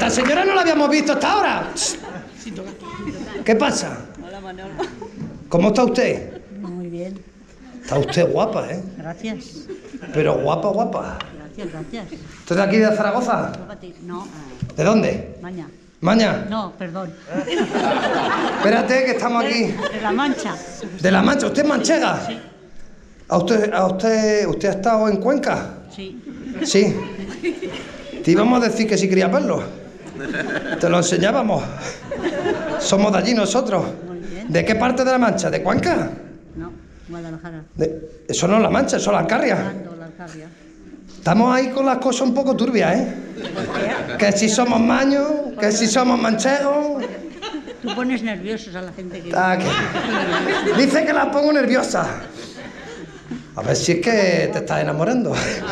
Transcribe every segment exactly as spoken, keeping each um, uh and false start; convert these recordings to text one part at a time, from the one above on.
esta señora no la habíamos visto hasta ahora. ¿Qué pasa? Hola, Manolo. ¿Cómo está usted? Muy bien. Está usted guapa, ¿eh? Gracias. Pero guapa, guapa. Gracias, gracias. ¿Usted es de aquí de Zaragoza? No. ¿De dónde? Maña. ¿Maña? No, perdón. Espérate, que estamos aquí. De La Mancha. ¿De La Mancha? ¿Usted es manchega? Sí. ¿A usted, a usted, usted ha estado en Cuenca? Sí. Sí. Te íbamos a decir que si quería verlo. Te lo enseñábamos. Somos de allí nosotros. Muy bien. ¿De qué parte de La Mancha? ¿De Cuenca? No, Guadalajara. De- Eso no es La Mancha, eso es la Alcarria. Ando, la Alcarria. Estamos ahí con las cosas un poco turbias, ¿eh? Que si somos maños, que si somos manchegos. Tú pones nerviosos a la gente que... Ah, que- Dice que la pongo nerviosa. A ver si es que te estás enamorando.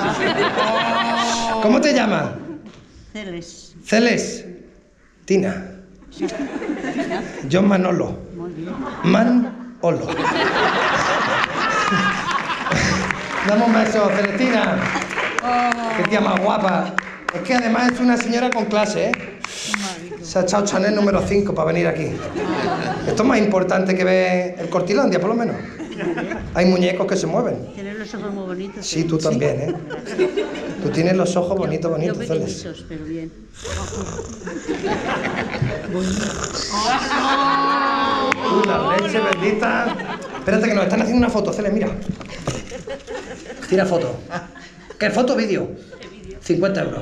¿Cómo te llamas? Celes. Celes. Tina. Yo Manolo. Muy bien. Manolo. Dame un beso, Celestina. Qué tía más guapa. Es que además es una señora con clase, ¿eh? Se ha echado Chanel número cinco para venir aquí. Esto es más importante que ver el Cortilandia, por lo menos. Hay muñecos que se mueven. Tienes los ojos muy bonitos. Sí, tú también, ¿eh? Tú tienes los ojos bonitos, Yo bonitos, Celes. pequeñitos, pero bien. Uh, la leche bendita. Espérate que nos están haciendo una foto, Celes, mira. Tira foto. ¿Qué foto o vídeo? cincuenta euros.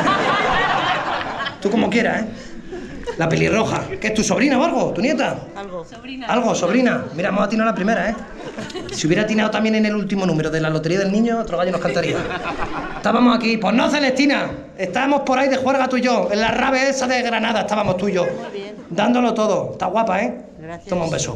Tú como quieras, ¿eh? La pelirroja. ¿Qué es tu sobrina o algo? ¿Tu nieta? Algo. ¿Algo, sobrina? Mira, hemos atinado la primera, ¿eh? Si hubiera atinado también en el último número de la lotería del niño, otro gallo nos cantaría. Estábamos aquí. Pues no, Celestina. Estábamos por ahí de juerga tú y yo. En la rave esa de Granada estábamos tú y yo. Muy bien. Dándolo todo. Está guapa, ¿eh? Gracias. Toma un beso.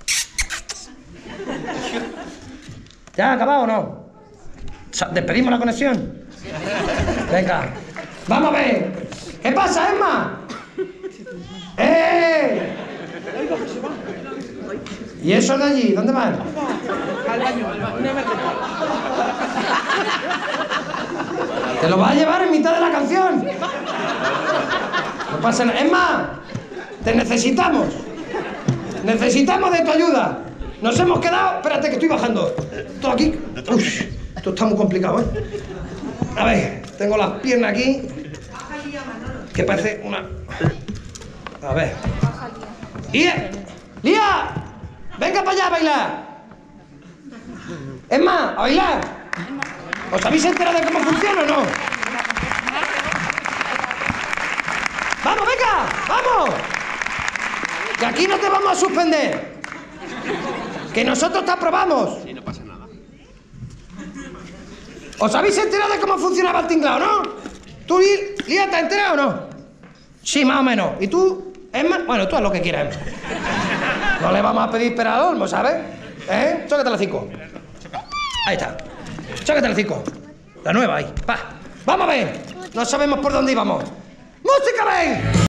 ¿Ya ha acabado o no? Sa- ¿Despedimos la conexión? Venga. ¡Vamos a ver! ¿Qué pasa, Emma? ¡Eh! ¿Y eso de allí? ¿Dónde van? Al baño, una emergencia. ¿Te lo vas a llevar en mitad de la canción? No pasa nada. Emma, te necesitamos. Necesitamos de tu ayuda. Nos hemos quedado... Espérate, que estoy bajando. Esto aquí... Uf, esto está muy complicado, ¿eh? A ver, tengo las piernas aquí. Que parece una... A ver. ¡Lía! ¡Lía! ¡Venga para allá a bailar! Emma, a bailar. ¿Os habéis enterado de cómo funciona o no? ¡Vamos, venga! ¡Vamos! Que aquí no te vamos a suspender. Que nosotros te aprobamos. Y no pasa nada. ¿Os habéis enterado de cómo funcionaba el tinglao, no? ¿Tú, Lía, te has enterado o no? Sí, más o menos. ¿Y tú, Emma? Bueno, tú haz lo que quieras, Emma. No le vamos a pedir pera al olmo, ¿sabes? ¿Eh? Chócate la cinco. Ahí está. Chócate la cinco. La nueva ahí. Va. ¡Vamos a ver! No sabemos por dónde íbamos. ¡Música, ven!